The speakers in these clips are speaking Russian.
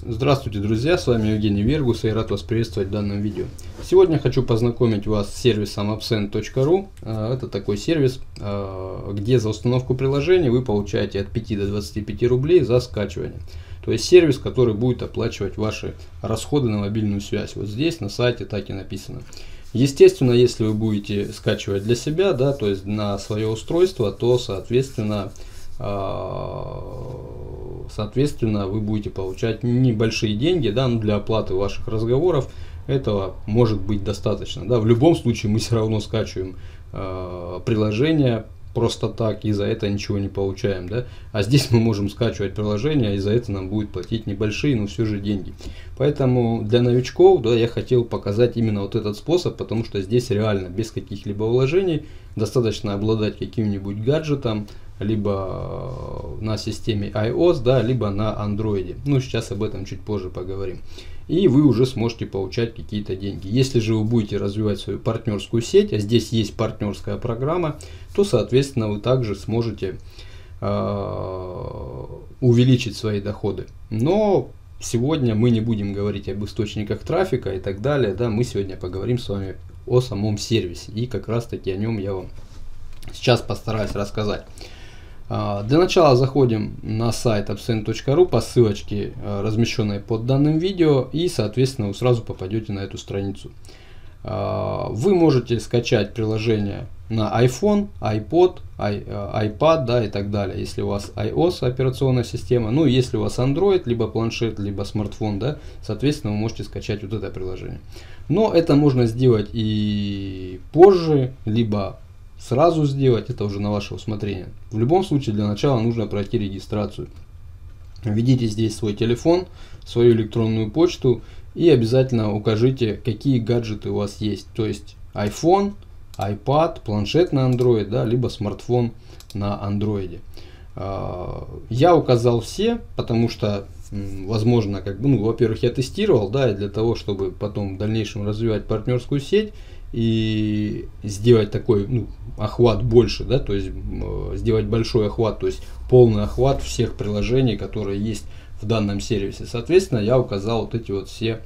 Здравствуйте, друзья, с вами Евгений Вергус, и рад вас приветствовать в данном видео. Сегодня хочу познакомить вас с сервисом Appsend.ru. Это такой сервис, где за установку приложения вы получаете от 5 до 25 рублей за скачивание. То есть сервис, который будет оплачивать ваши расходы на мобильную связь. Вот здесь на сайте так и написано. Естественно, если вы будете скачивать для себя, да, то есть на свое устройство, то соответственно вы будете получать небольшие деньги, да, но для оплаты ваших разговоров этого может быть достаточно. Да. В любом случае мы все равно скачиваем приложение просто так и за это ничего не получаем. Да. А здесь мы можем скачивать приложение, и за это нам будет платить небольшие, но все же деньги. Поэтому для новичков, да, я хотел показать именно вот этот способ, потому что здесь реально без каких-либо вложений достаточно обладать каким-нибудь гаджетом, либо на системе iOS, да, либо на Android. Ну, сейчас об этом чуть позже поговорим. И вы уже сможете получать какие-то деньги. Если же вы будете развивать свою партнерскую сеть, а здесь есть партнерская программа, то, соответственно, вы также сможете увеличить свои доходы. Но сегодня мы не будем говорить об источниках трафика и так далее. Да, мы сегодня поговорим с вами о самом сервисе. И как раз таки о нем я вам сейчас постараюсь рассказать. Для начала заходим на сайт Appsend.ru по ссылочке, размещенной под данным видео, и соответственно вы сразу попадете на эту страницу. Вы можете скачать приложение на iPhone, iPod, iPad, да, и так далее, если у вас iOS операционная система. Ну, если у вас Android, либо планшет, либо смартфон, да, соответственно вы можете скачать вот это приложение. Но это можно сделать и позже, либо сразу сделать, это уже на ваше усмотрение. В любом случае, для начала нужно пройти регистрацию. Введите здесь свой телефон, свою электронную почту и обязательно укажите, какие гаджеты у вас есть. То есть iPhone, iPad, планшет на Android, да, либо смартфон на Android. Я указал все, потому что, возможно, во-первых, я тестировал, да, и для того, чтобы потом в дальнейшем развивать партнерскую сеть и сделать такой охват больше, да, то есть сделать большой охват, то есть полный охват всех приложений, которые есть в данном сервисе. Соответственно, я указал вот эти вот все,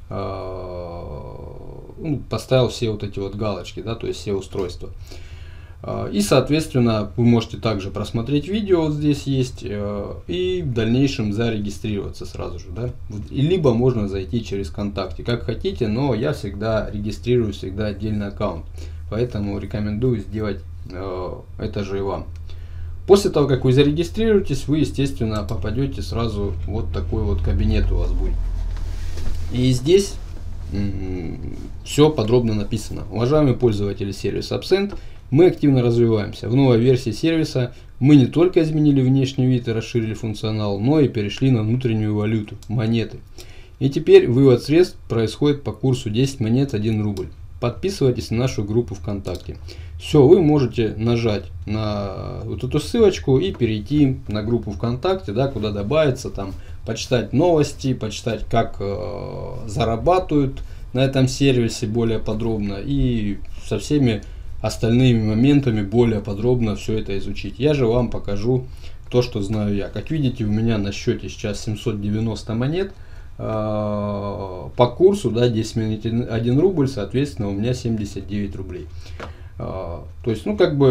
поставил все вот эти вот галочки, да, то есть все устройства. И, соответственно, вы можете также просмотреть видео, вот здесь есть, и в дальнейшем зарегистрироваться сразу же, да. Либо можно зайти через ВКонтакте, как хотите, но я всегда регистрирую, всегда отдельный аккаунт. Поэтому рекомендую сделать это же и вам. После того, как вы зарегистрируетесь, вы, естественно, попадете сразу вот такой вот кабинет у вас будет. И здесь все подробно написано. Уважаемые пользователи сервиса Appsend, мы активно развиваемся. В новой версии сервиса мы не только изменили внешний вид и расширили функционал, но и перешли на внутреннюю валюту, монеты. И теперь вывод средств происходит по курсу 10 монет 1 рубль. Подписывайтесь на нашу группу ВКонтакте. Все, вы можете нажать на вот эту ссылочку и перейти на группу ВКонтакте, да, куда добавиться, там, почитать новости, почитать, как зарабатывают на этом сервисе более подробно и со всеми остальными моментами более подробно все это изучить. Я же вам покажу то, что знаю я. Как видите, у меня на счете сейчас 790 монет. По курсу, да, 10 монет 1 рубль, соответственно, у меня 79 рублей. То есть,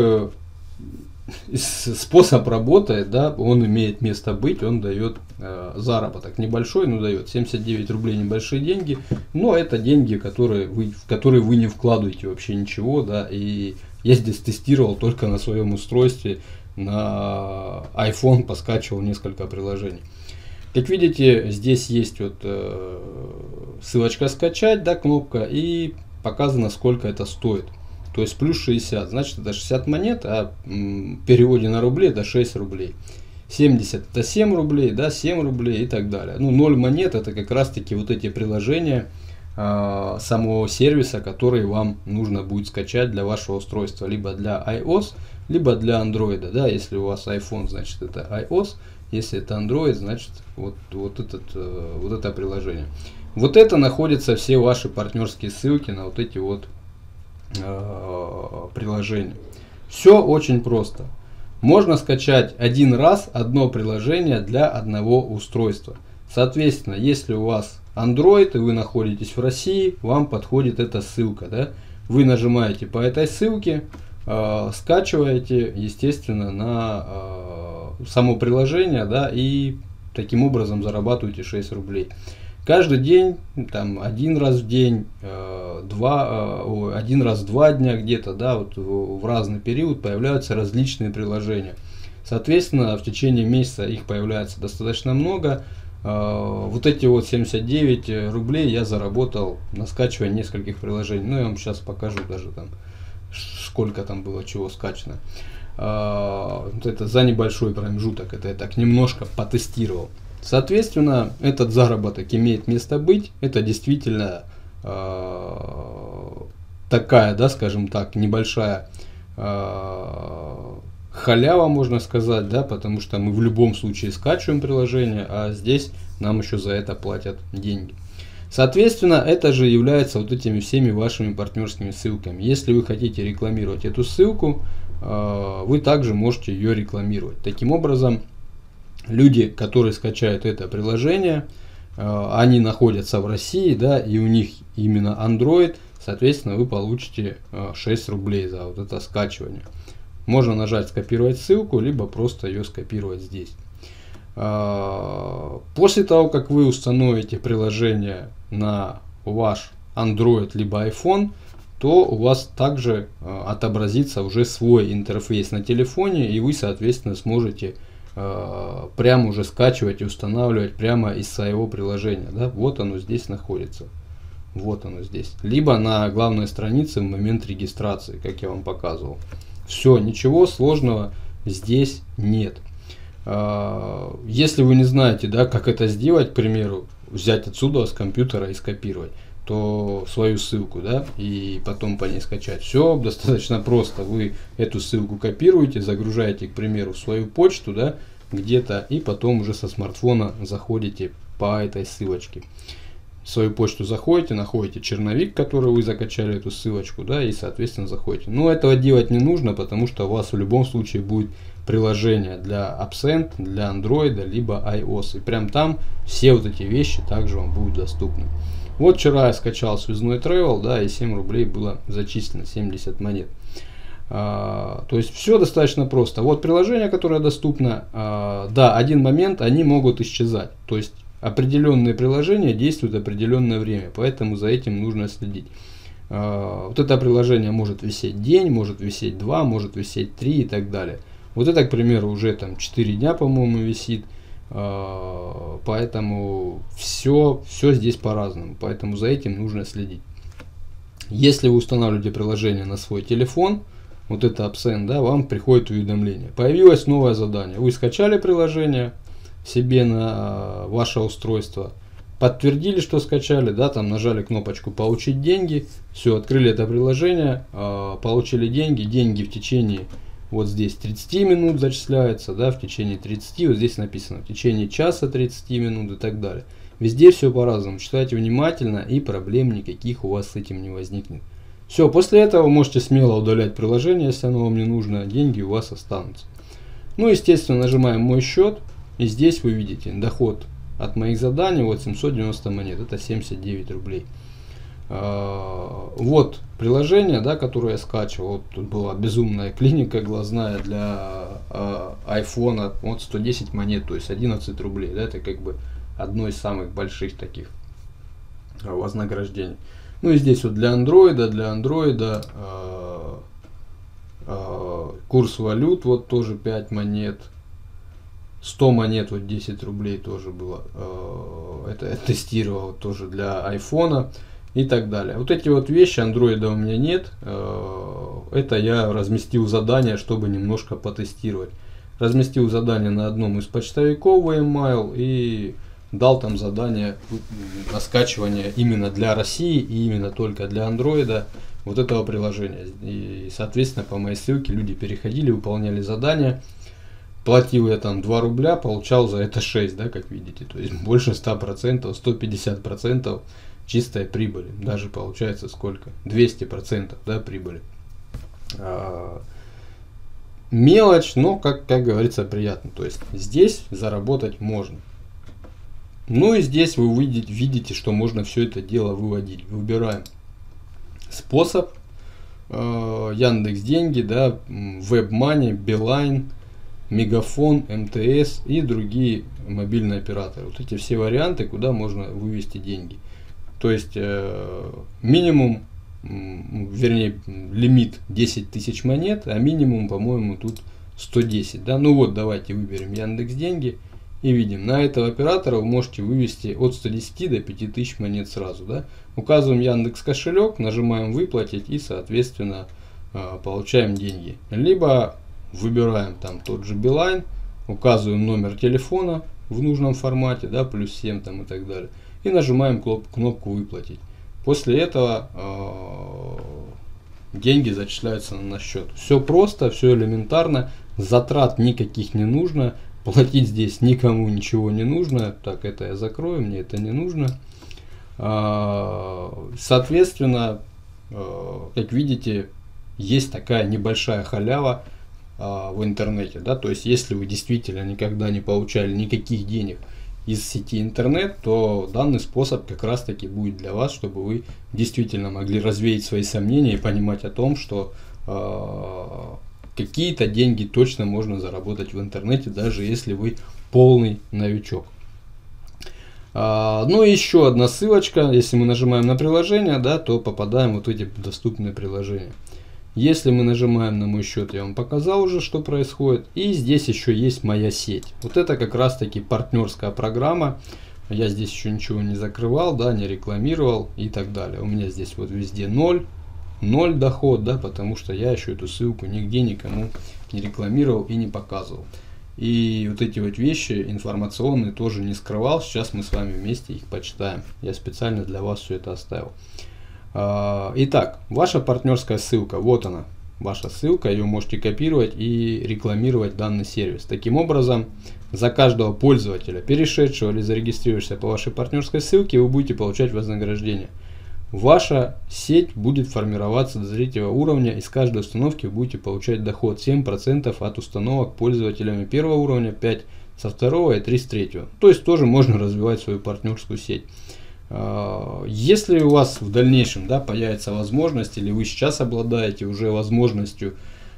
способ работает, да, он имеет место быть, он дает заработок небольшой, но дает 79 рублей, небольшие деньги, но это деньги, в которые вы не вкладываете вообще ничего, да, и я здесь тестировал только на своем устройстве, на iPhone поскачивал несколько приложений. Как видите, здесь есть вот ссылочка скачать, да, кнопка, и показано, сколько это стоит. То есть плюс 60, значит это 60 монет, а в переводе на рубли это 6 рублей. 70 это 7 рублей, да, 7 рублей и так далее. 0 монет это как раз таки вот эти приложения самого сервиса, которые вам нужно будет скачать для вашего устройства, либо для iOS, либо для Android, да, если у вас iPhone, значит это iOS, если это Android, значит вот это приложение. Вот это находятся все ваши партнерские ссылки на вот эти вот приложения. Все очень просто. Можно скачать один раз одно приложение для одного устройства. Соответственно, если у вас Android и вы находитесь в России, вам подходит эта ссылка, да? Вы нажимаете по этой ссылке, скачиваете, естественно, на само приложение, да, и таким образом зарабатываете 6 рублей. Каждый день, там, один раз в день, один раз в 2 дня где-то, да, вот в разный период появляются различные приложения. Соответственно, в течение месяца их появляется достаточно много. Вот эти вот 79 рублей я заработал на скачивании нескольких приложений. Ну, я вам сейчас покажу даже там, сколько там было чего скачано. Вот это за небольшой промежуток, это я так немножко потестировал. Соответственно, этот заработок имеет место быть. Это действительно такая, да, скажем так, небольшая халява, можно сказать, да, потому что мы в любом случае скачиваем приложение, а здесь нам еще за это платят деньги. Соответственно, это же является вот этими всеми вашими партнерскими ссылками. Если вы хотите рекламировать эту ссылку, вы также можете ее рекламировать. Таким образом, люди, которые скачают это приложение, они находятся в России, да, и у них именно Android, соответственно, вы получите 6 рублей за вот это скачивание. Можно нажать скопировать ссылку, либо просто ее скопировать здесь. После того, как вы установите приложение на ваш Android либо iPhone, то у вас также отобразится уже свой интерфейс на телефоне, и вы, соответственно, сможете прямо уже скачивать и устанавливать прямо из своего приложения. Да? Вот оно здесь находится. Вот оно здесь. Либо на главной странице в момент регистрации, как я вам показывал. Все, ничего сложного здесь нет. Если вы не знаете, да, как это сделать, к примеру, взять отсюда с компьютера и скопировать, то свою ссылку, да, и потом по ней скачать. Все достаточно просто. Вы эту ссылку копируете, загружаете, к примеру, в свою почту, да, где-то, и потом уже со смартфона заходите по этой ссылочке. В свою почту заходите, находите черновик, который вы закачали эту ссылочку, да, и, соответственно, заходите. Но этого делать не нужно, потому что у вас в любом случае будет приложение для Absent, для Android, либо iOS. И прям там все вот эти вещи также вам будут доступны. Вот вчера я скачал связной travel, да, и 7 рублей было зачислено, 70 монет. То есть все достаточно просто. Вот приложение, которое доступно, да, один момент, они могут исчезать. То есть определенные приложения действуют определенное время, поэтому за этим нужно следить. Вот это приложение может висеть день, может висеть 2, может висеть 3 и так далее. Вот это, к примеру, уже там 4 дня, по-моему, висит. Поэтому все здесь по-разному. Поэтому за этим нужно следить. Если вы устанавливаете приложение на свой телефон, вот это Absent, да, вам приходит уведомление. Появилось новое задание. Вы скачали приложение себе на ваше устройство, подтвердили, что скачали, да, там нажали кнопочку «Получить деньги», все, открыли это приложение, получили деньги, деньги в течение, вот здесь 30 минут зачисляются, да, в течение 30, вот здесь написано в течение часа 30 минут и так далее. Везде все по-разному, читайте внимательно, и проблем никаких у вас с этим не возникнет. Все, после этого вы можете смело удалять приложение, если оно вам не нужно, деньги у вас останутся. Ну, естественно, нажимаем «Мой счет», и здесь вы видите доход от моих заданий, вот 790 монет, это 79 рублей. Вот приложение, да, которое я скачивал. Вот тут была безумная клиника глазная для айфона, вот 110 монет, то есть 11 рублей, да, это как бы одно из самых больших таких вознаграждений. Ну и здесь вот для андроида курс валют, вот тоже 5 монет, 100 монет, вот 10 рублей тоже было, это я тестировал тоже для айфона и так далее. Вот эти вот вещи, андроида у меня нет, это я разместил задание, чтобы немножко потестировать. Разместил задание на одном из почтовиков в email и дал там задание на скачивание именно для России и именно только для андроида вот этого приложения. И, соответственно, по моей ссылке люди переходили, выполняли задания. Платил я там 2 рубля, получал за это 6, да, как видите. То есть больше 100%, 150% чистой прибыли. Даже получается сколько? 200%, да, прибыли. Мелочь, но, как говорится, приятно. То есть здесь заработать можно. Ну и здесь вы видите, что можно все это дело выводить. Выбираем способ, Яндекс Деньги, да, WebMoney, Билайн, Мегафон, МТС и другие мобильные операторы. Вот эти все варианты, куда можно вывести деньги. То есть минимум, вернее лимит 10 тысяч монет, а минимум, по-моему, тут 110. Да? Ну вот, давайте выберем Яндекс Деньги и видим, на этого оператора вы можете вывести от 110 до 5000 монет сразу. Да? Указываем Яндекс кошелек, нажимаем выплатить и, соответственно, получаем деньги. Либо выбираем там тот же Билайн, указываем номер телефона в нужном формате, да, +7 там и так далее. И нажимаем кнопку выплатить. После этого деньги зачисляются на наш счет. Все просто, все элементарно, затрат никаких не нужно, платить здесь никому ничего не нужно. Так, это я закрою, мне это не нужно. Соответственно, как видите, есть такая небольшая халява в интернете, да, то есть если вы действительно никогда не получали никаких денег из сети интернет, то данный способ как раз таки будет для вас, чтобы вы действительно могли развеять свои сомнения и понимать о том, что какие-то деньги точно можно заработать в интернете, даже если вы полный новичок. Ну и еще одна ссылочка, если мы нажимаем на приложение, да, то попадаем вот в эти доступные приложения. Если мы нажимаем на мой счет, я вам показал уже, что происходит. И здесь еще есть моя сеть. Вот это как раз таки партнерская программа. Я здесь еще ничего не закрывал, да, не рекламировал и так далее. У меня здесь вот везде 0 доход, да, потому что я еще эту ссылку нигде никому не рекламировал и не показывал. И вот эти вот вещи информационные тоже не скрывал. Сейчас мы с вами вместе их почитаем. Я специально для вас все это оставил. Итак, ваша партнерская ссылка, вот она, ваша ссылка, ее можете копировать и рекламировать данный сервис. Таким образом, за каждого пользователя, перешедшего или зарегистрировавшегося по вашей партнерской ссылке, вы будете получать вознаграждение. Ваша сеть будет формироваться до третьего уровня, и с каждой установки вы будете получать доход 7% от установок пользователями первого уровня, 5% со второго и 3% с третьего. То есть тоже можно развивать свою партнерскую сеть. Если у вас в дальнейшем, да, появится возможность, или вы сейчас обладаете уже возможностью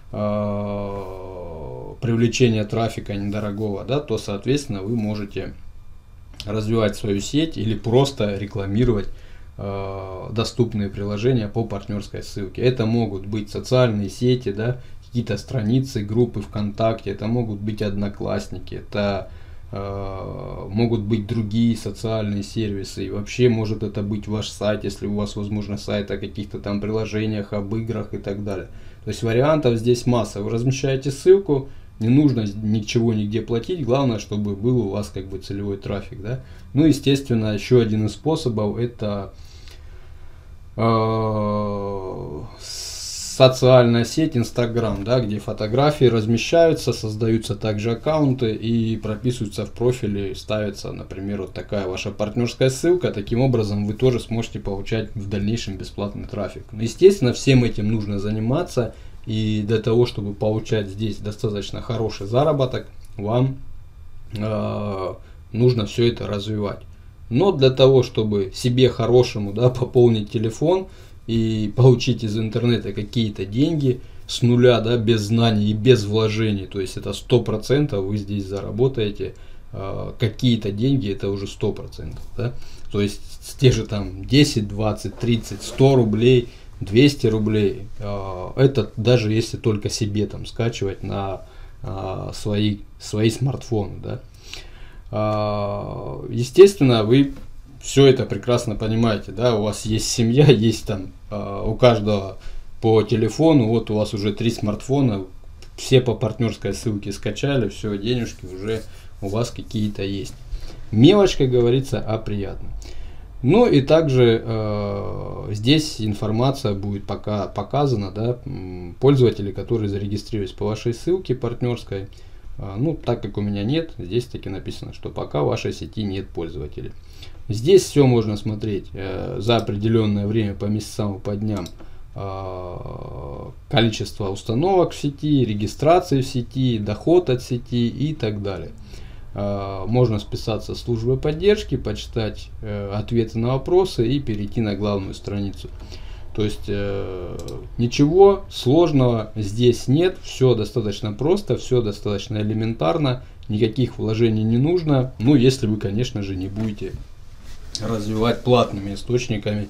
привлечения трафика недорогого, да, то соответственно вы можете развивать свою сеть или просто рекламировать доступные приложения по партнерской ссылке. Это могут быть социальные сети, да, какие-то страницы, группы ВКонтакте, это могут быть Одноклассники, это могут быть другие социальные сервисы, и вообще может это быть ваш сайт, если у вас возможно сайт о каких-то там приложениях, об играх и так далее. То есть вариантов здесь масса. Вы размещаете ссылку, не нужно ничего нигде платить, главное, чтобы был у вас как бы целевой трафик, да. Ну, естественно, еще один из способов — это социальная сеть Instagram, да, где фотографии размещаются, создаются также аккаунты и прописываются в профиле, ставится, например, вот такая ваша партнерская ссылка. Таким образом вы тоже сможете получать в дальнейшем бесплатный трафик. Но, естественно, всем этим нужно заниматься, и для того, чтобы получать здесь достаточно хороший заработок, вам нужно все это развивать. Но для того, чтобы себе хорошему, да, пополнить телефон и получить из интернета какие-то деньги с нуля, да, без знаний и без вложений, то есть это 100% вы здесь заработаете какие-то деньги, это уже 100%, да? То есть те же там 10, 20, 30, 100 рублей, 200 рублей, это даже если только себе там скачивать на свои смартфоны, да? Естественно, вы все это прекрасно понимаете, да, у вас есть семья, есть там у каждого по телефону, вот у вас уже 3 смартфона, все по партнерской ссылке скачали, все, денежки уже у вас какие-то есть. Мелочь, как говорится, а приятно. Ну и также здесь информация будет пока показана, да, пользователи, которые зарегистрировались по вашей ссылке партнерской. Ну, так как у меня нет, здесь таки написано, что пока в вашей сети нет пользователей. Здесь все можно смотреть за определенное время, по месяцам и по дням, количество установок в сети, регистрации в сети, доход от сети и так далее. можно списаться с службой поддержки, почитать ответы на вопросы и перейти на главную страницу. То есть ничего сложного здесь нет, все достаточно просто, все достаточно элементарно, никаких вложений не нужно, ну если вы, конечно же, не будете развивать платными источниками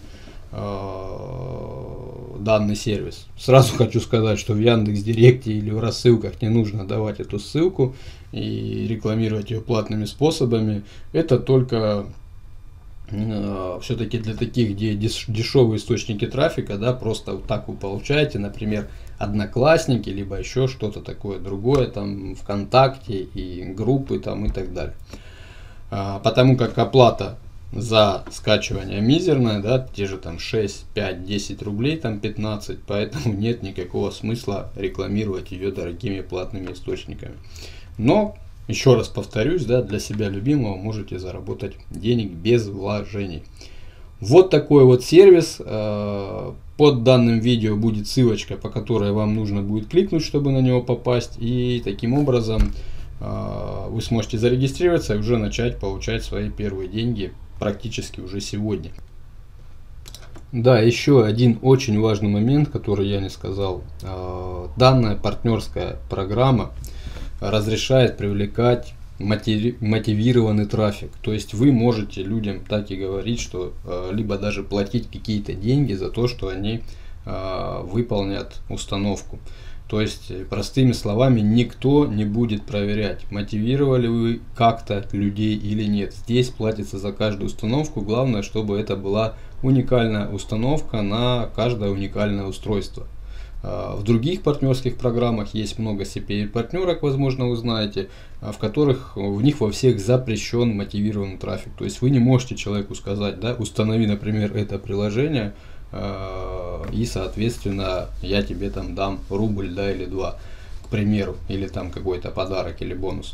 данный сервис. Сразу хочу сказать, что в Яндекс.Директе или в рассылках не нужно давать эту ссылку и рекламировать ее платными способами. Это только все-таки для таких, где дешевые источники трафика, да, просто вот так вы получаете, например, Одноклассники, либо еще что-то такое другое, там ВКонтакте и группы там и так далее. Потому как оплата за скачивание мизерная, да, те же там 6, 5, 10 рублей, там 15, поэтому нет никакого смысла рекламировать ее дорогими платными источниками. Но, еще раз повторюсь, да, для себя любимого можете заработать денег без вложений. Вот такой вот сервис. Под данным видео будет ссылочка, по которой вам нужно будет кликнуть, чтобы на него попасть. И таким образом вы сможете зарегистрироваться и уже начать получать свои первые деньги практически уже сегодня. Да, еще один очень важный момент, который я не сказал. Данная партнерская программа разрешает привлекать мотивированный трафик. То есть вы можете людям так и говорить, что либо даже платить какие-то деньги за то, что они выполнят установку. То есть, простыми словами, никто не будет проверять, мотивировали вы как-то людей или нет. Здесь платится за каждую установку. Главное, чтобы это была уникальная установка на каждое уникальное устройство. В других партнерских программах есть много CPA-партнерок, возможно, вы знаете, в них во всех запрещен мотивированный трафик. То есть вы не можете человеку сказать, да, установи, например, это приложение, и, соответственно, я тебе там дам рубль, да, или 2, к примеру, или там какой-то подарок или бонус.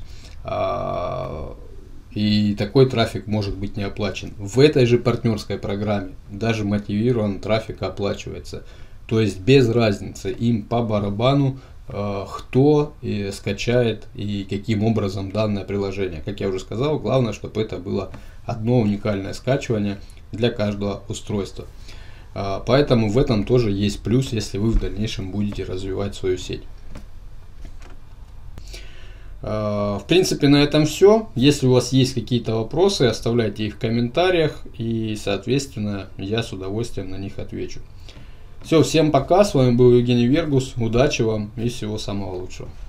И такой трафик может быть не оплачен. В этой же партнерской программе даже мотивированный трафик оплачивается. То есть без разницы, им по барабану, кто скачает и каким образом данное приложение. Как я уже сказал, главное, чтобы это было одно уникальное скачивание для каждого устройства. Поэтому в этом тоже есть плюс, если вы в дальнейшем будете развивать свою сеть. В принципе, на этом все. Если у вас есть какие-то вопросы, оставляйте их в комментариях, и, соответственно, я с удовольствием на них отвечу. Все, всем пока, с вами был Евгений Вергус, удачи вам и всего самого лучшего.